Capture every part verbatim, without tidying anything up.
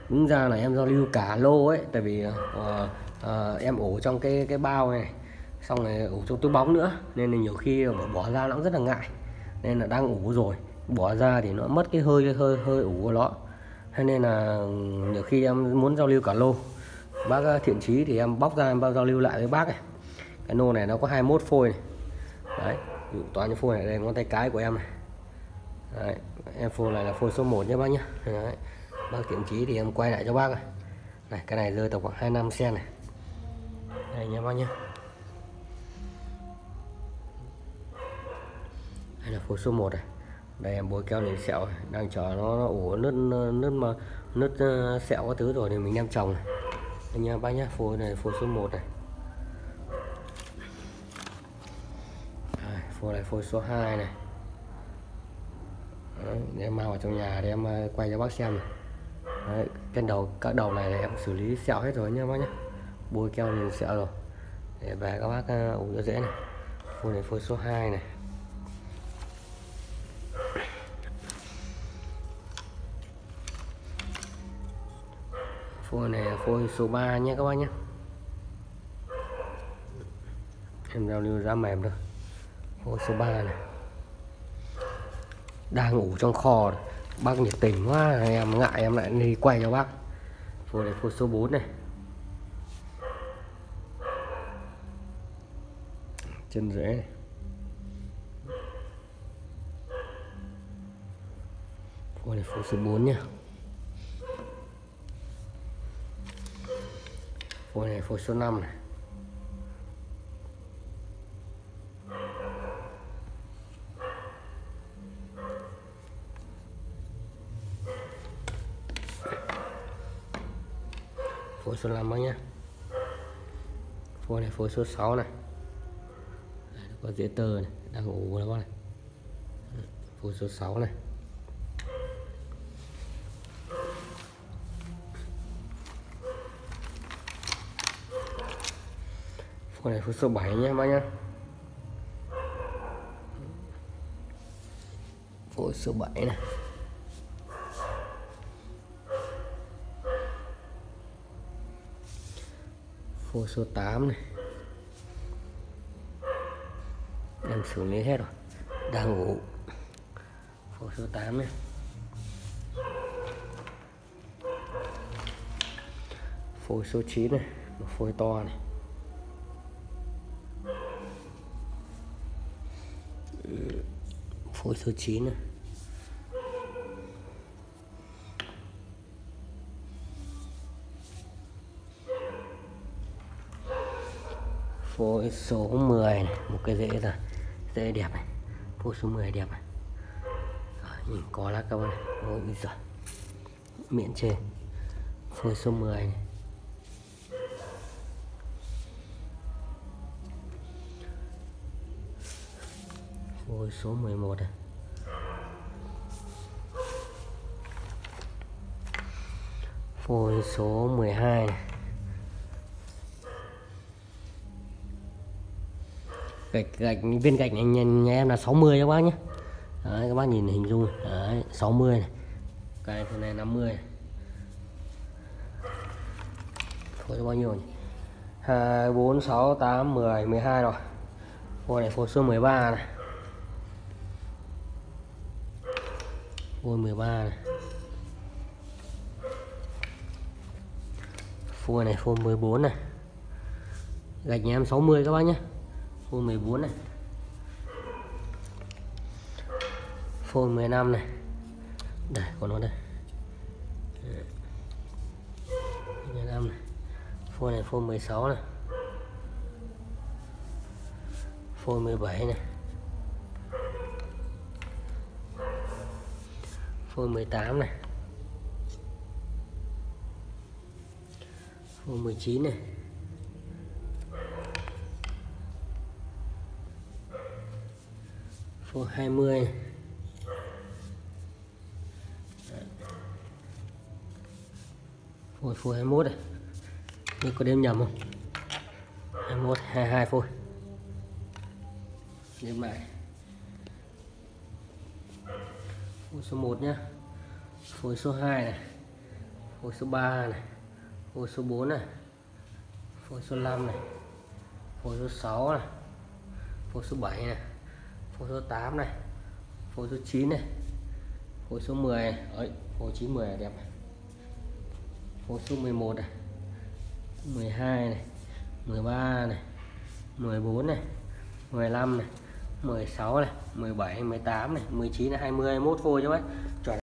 Đúng ra là em giao lưu cả lô ấy, tại vì uh, uh, em ủ trong cái cái bao này, xong rồi ủ trong túi bóng nữa, nên là nhiều khi bỏ, bỏ ra nó cũng rất là ngại, nên là đang ủ rồi bỏ ra thì nó mất cái hơi hơi hơi ủ của nó, cho nên là nhiều khi em muốn giao lưu cả lô. Bác thiện chí thì em bóc ra em bao giao lưu lại với bác này. Cái nô này nó có hai mươi mốt phôi này. Đấy, toàn những phôi này, đây ngón tay cái của em này. Đấy, em phôi này là phôi số một nhé bác nhé. Đấy, bác thiện chí thì em quay lại cho bác này. Này, cái này rơi tầm khoảng hai mươi lăm sen này. Đây nhé bác nhé. Đây là phôi số một này. Đây em bôi keo liền sẹo này. Đang chờ nó, nó ủ nứt nứt mà nứt uh, sẹo các thứ rồi thì mình đem trồng này. Đây nha bác nhé, phôi này phôi số một này. Đây, phôi này phôi số hai này. Đấy, để em mang vào trong nhà để em quay cho bác xem này. Đấy, cái đầu các đầu này em xử lý sẹo hết rồi nha bác nhé, bôi keo liền sẹo rồi để về các bác ủ cho dễ này. Phôi này phôi số hai này. Phôi này là phôi số ba nhé các bác nhé. Em giao lưu giá mềm thôi. Phôi số ba này. Đang ủ trong kho này. Bác nhiệt tình quá, em ngại em lại đi quay cho bác. Phôi này phôi số bốn này. Chân rễ này. Phôi này phôi số bốn nhá. Phôi này phôi số năm này. Phôi số năm bác nhé. Phôi này phôi số sáu này. Đây, có dễ tơ này, đang ủ đó bác này. Phôi số sáu này. Phôi này phôi số bảy nhé bác nhé. Phôi số bảy này. Phôi số tám này. Em xử lý hết rồi, đang ngủ. Phôi số tám này. Phôi số chín này, một phôi to này. Phôi số chín này. Phôi số mười này, một cái rễ rồi, rễ đẹp này. Phôi số mười đẹp này. Rồi, nhìn có lá câu này. Ôi giời, miệng trên. Phôi số mười này. Phôi số mười một này. Phôi số mười hai này. Gạch, gạch viên gạch này nhà, nhà em là sáu mươi các bác nhé. Đấy, các bác nhìn hình dung. Đấy, sáu mươi này. Cái này năm mươi này. Phôi bao nhiêu nhỉ? hai, bốn, sáu, tám, mười, mười hai rồi. Phôi này phôi số mười ba này. Phôi mười ba này. Phôi này phôi mười bốn này. Gạch nhà em sáu mươi các bác nhé. Phôi mười bốn này. Phôi mười lăm này. Đây, còn nó đây. mười lăm này. Phôi này phôi mười sáu này. Phôi mười bảy này. Phôi mười tám này. Phôi mười chín này. Phôi hai mươi này. Phôi phôi hai mươi mốt này. Đây có đếm nhầm không? hai mươi mốt, hai mươi hai phôi. Đếm lại. Phôi số một nhá. Phôi số hai này. phôi số ba này, phôi số bốn này, phôi số năm này, phôi số sáu này, phôi số bảy này, phôi số tám này, phôi số chín này, phôi số mười này. Ấy, phôi chín mười này đẹp này. Phôi số mười một này, mười hai này, mười ba này, mười bốn này, mười lăm này, mười sáu này, mười bảy, mười tám này, mười chín này, hai mươi, hai mươi mốt phôi cho bác. Chuẩn.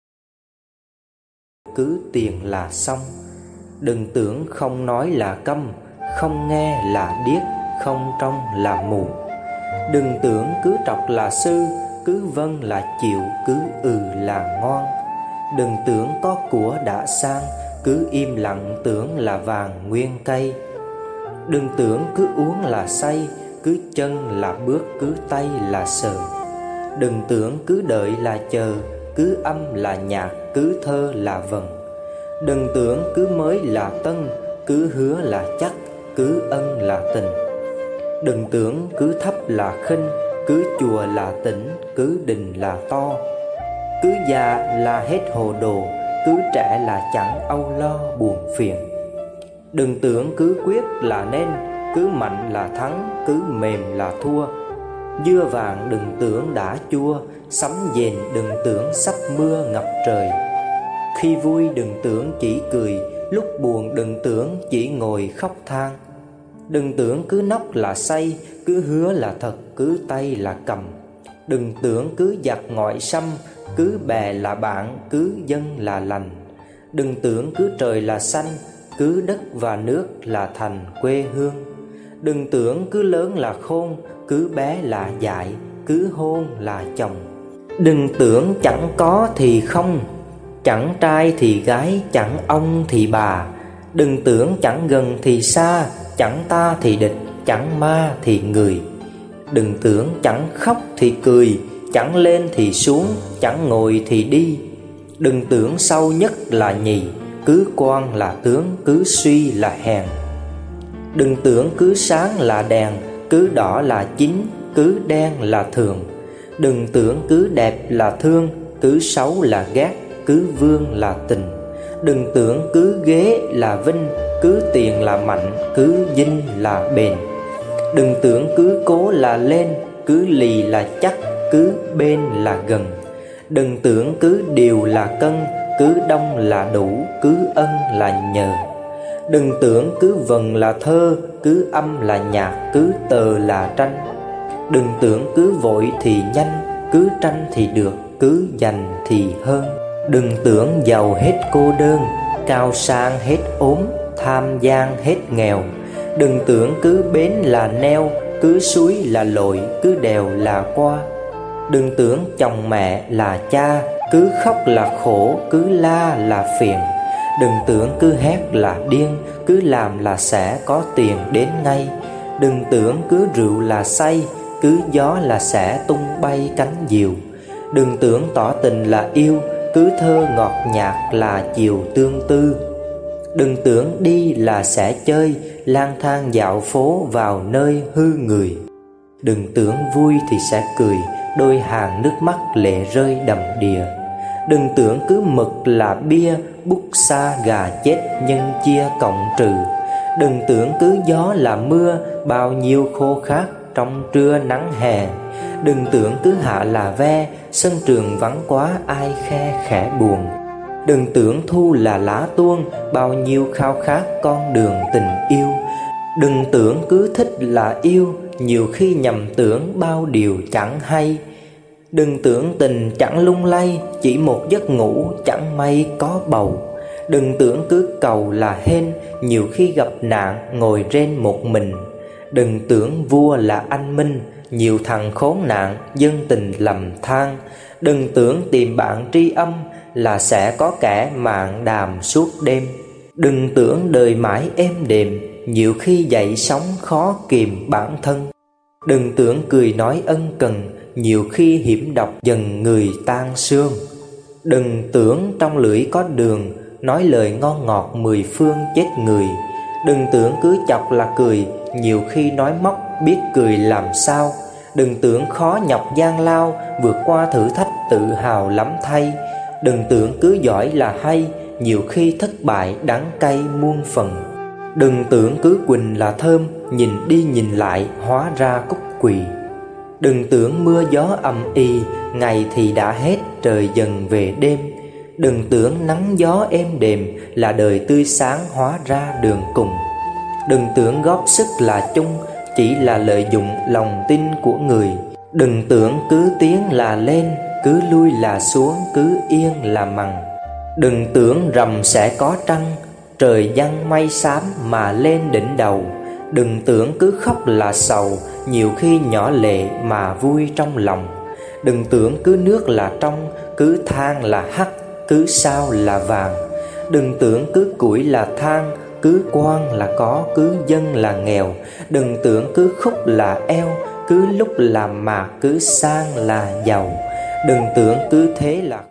Cứ tiền là xong, đừng tưởng không nói là câm, không nghe là điếc, không trông là mù. Đừng tưởng cứ trọc là sư, cứ vâng là chịu, cứ ừ là ngoan. Đừng tưởng có của đã sang, cứ im lặng tưởng là vàng nguyên cây. Đừng tưởng cứ uống là say, cứ chân là bước, cứ tay là sờ. Đừng tưởng cứ đợi là chờ, cứ âm là nhạc, cứ thơ là vần. Đừng tưởng cứ mới là tân, cứ hứa là chắc, cứ ân là tình. Đừng tưởng cứ thấp là khinh, cứ chùa là tỉnh, cứ đình là to. Cứ già là hết hồ đồ, cứ trẻ là chẳng âu lo buồn phiền. Đừng tưởng cứ quyết là nên, cứ mạnh là thắng, cứ mềm là thua. Dưa vàng đừng tưởng đã chua, sắm dền đừng tưởng sắp mưa ngập trời. Khi vui đừng tưởng chỉ cười, lúc buồn đừng tưởng chỉ ngồi khóc than. Đừng tưởng cứ nóc là say, cứ hứa là thật, cứ tay là cầm. Đừng tưởng cứ giặc ngoại xâm, cứ bè là bạn, cứ dân là lành. Đừng tưởng cứ trời là xanh, cứ đất và nước là thành quê hương. Đừng tưởng cứ lớn là khôn, cứ bé là dại, cứ hôn là chồng. Đừng tưởng chẳng có thì không, chẳng trai thì gái, chẳng ông thì bà. Đừng tưởng chẳng gần thì xa, chẳng ta thì địch, chẳng ma thì người. Đừng tưởng chẳng khóc thì cười, chẳng lên thì xuống, chẳng ngồi thì đi. Đừng tưởng sau nhất là nhì, cứ quan là tướng, cứ suy là hèn. Đừng tưởng cứ sáng là đèn, cứ đỏ là chính, cứ đen là thường. Đừng tưởng cứ đẹp là thương, cứ xấu là ghét, cứ vương là tình. Đừng tưởng cứ ghế là vinh, cứ tiền là mạnh, cứ dinh là bền. Đừng tưởng cứ cố là lên, cứ lì là chắc, cứ bên là gần. Đừng tưởng cứ điều là cân, cứ đông là đủ, cứ ân là nhờ. Đừng tưởng cứ vần là thơ, cứ âm là nhạc, cứ tờ là tranh. Đừng tưởng cứ vội thì nhanh, cứ tranh thì được, cứ giành thì hơn. Đừng tưởng giàu hết cô đơn, cao sang hết ốm, tham gian hết nghèo. Đừng tưởng cứ bến là neo, cứ suối là lội, cứ đèo là qua. Đừng tưởng chồng mẹ là cha, cứ khóc là khổ, cứ la là phiền. Đừng tưởng cứ hét là điên, cứ làm là sẽ có tiền đến ngay. Đừng tưởng cứ rượu là say, cứ gió là sẽ tung bay cánh diều. Đừng tưởng tỏ tình là yêu, cứ thơ ngọt nhạt là chiều tương tư. Đừng tưởng đi là sẽ chơi, lang thang dạo phố vào nơi hư người. Đừng tưởng vui thì sẽ cười, đôi hàng nước mắt lệ rơi đầm đìa. Đừng tưởng cứ mực là bia, bút xa gà chết nhân chia cộng trừ. Đừng tưởng cứ gió là mưa, bao nhiêu khô khát trong trưa nắng hè. Đừng tưởng cứ hạ là ve, sân trường vắng quá ai khe khẽ buồn. Đừng tưởng thu là lá tuôn, bao nhiêu khao khát con đường tình yêu. Đừng tưởng cứ thích là yêu, nhiều khi nhầm tưởng bao điều chẳng hay. Đừng tưởng tình chẳng lung lay, chỉ một giấc ngủ chẳng may có bầu. Đừng tưởng cứ cầu là hên, nhiều khi gặp nạn ngồi trên một mình. Đừng tưởng vua là anh minh, nhiều thằng khốn nạn dân tình lầm than. Đừng tưởng tìm bạn tri âm là sẽ có kẻ mạn đàm suốt đêm. Đừng tưởng đời mãi êm đềm, nhiều khi dậy sóng khó kìm bản thân. Đừng tưởng cười nói ân cần, nhiều khi hiểm độc dần người tan xương. Đừng tưởng trong lưỡi có đường, nói lời ngon ngọt mười phương chết người. Đừng tưởng cứ chọc là cười, nhiều khi nói móc biết cười làm sao. Đừng tưởng khó nhọc gian lao, vượt qua thử thách tự hào lắm thay. Đừng tưởng cứ giỏi là hay, nhiều khi thất bại đắng cay muôn phần. Đừng tưởng cứ quỳnh là thơm, nhìn đi nhìn lại hóa ra cúc quỳ. Đừng tưởng mưa gió âm y, ngày thì đã hết trời dần về đêm. Đừng tưởng nắng gió êm đềm là đời tươi sáng hóa ra đường cùng. Đừng tưởng góp sức là chung, chỉ là lợi dụng lòng tin của người. Đừng tưởng cứ tiến là lên, cứ lui là xuống, cứ yên là mằng. Đừng tưởng rằm sẽ có trăng, trời giăng mây xám mà lên đỉnh đầu. Đừng tưởng cứ khóc là sầu, nhiều khi nhỏ lệ mà vui trong lòng. Đừng tưởng cứ nước là trong, cứ than là hắc, cứ sao là vàng. Đừng tưởng cứ củi là than, cứ quan là có, cứ dân là nghèo. Đừng tưởng cứ khúc là eo, cứ lúc làm mạc, cứ sang là giàu. Đừng tưởng cứ thế là